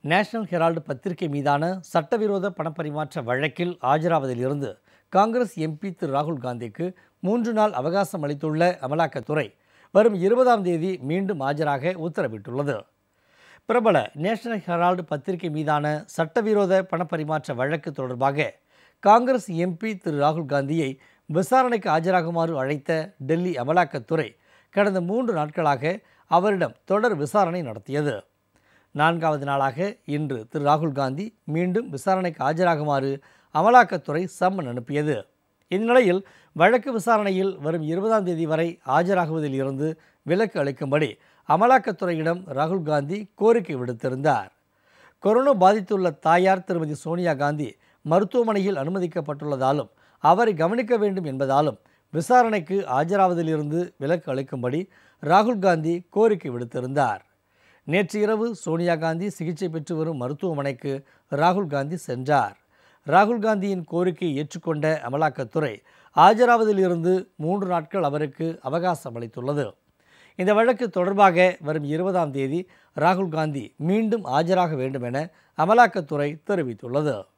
National Herald பத்திரிகை மீதான சட்டவிரோத பணப்பரிமாற்ற வழக்கில் ஆஜராவதிலிருந்து காங்கிரஸ் எம்பி திரு ராகுல் காந்திக்கு 3 நாள் அவகாசம் அளித்துள்ள அமலாக்கத்துறை வரும் 20ஆம் தேதி மீண்டும் ஆஜராக உத்தரவிட்டுள்ளது. பிரபல நேஷனல் ஹெரால்டு பத்திரிகை மீதான சட்டவிரோத பணப்பரிமாற்ற வழக்கு தொடர்பாக காங்கிரஸ் எம்பி திரு ராகுல் காந்தியை விசாரணைக்கு ஆஜராகுமாறு அழைத்த டெல்லி அமலாக்கத்துறை கடந்த 3 நாட்களாக அவரிடம் தொடர் விசாரணை நடத்தியது. 4வது நாளாக இன்று திரு ராகுல் காந்தி மீண்டும் விசாரணைக்கு ஆஜராகுமாறு அமலாக்கத்துறை சம்மன் அனுப்பியது. இந்நிலையில் வழக்கு விசாரணையில் வரும் 20ஆம் தேதி வரை ஆஜராகுவதில் இருந்து விலக்கு அளிக்கும்படி அமலாக்கத்துறையிடம் ராகுல் காந்தி கோரிக்கை விடுத்திருந்தார். கொரோனா பாதித்துள்ள தாயார் திருமதி சோனியா காந்தி மருத்துவமனையில் அனுமதிக்கப்பட்டுள்ளதாலும் அவரை கவனிக்க வேண்டும் என்பதாலும் விசாரணைக்கு ஆஜராவதிலிருந்து விலக்கு அளிக்கும்படி ராகுல் காந்தி கோரிக்கை விடுத்திருந்தார். நேற்று இரவு சோனியா காந்தி சிகிச்சை பெற்று வரும் மருத்துவமனைக்கு ராகுல் காந்தி சென்றார். ராகுல் காந்தியின் கோரிக்கையை ஏற்றுக்கொண்ட அமலாக்கத்துறை ஆஜராவதிலிருந்து 3 நாட்கள் அவருக்கு அவகாசம் அளித்துள்ளது. இந்த வழக்கு தொடர்பாக வரும் 20ஆம் தேதி ராகுல் காந்தி மீண்டும் ஆஜராக வேண்டும் என அமலாக்கத்துறை தெரிவித்துள்ளது.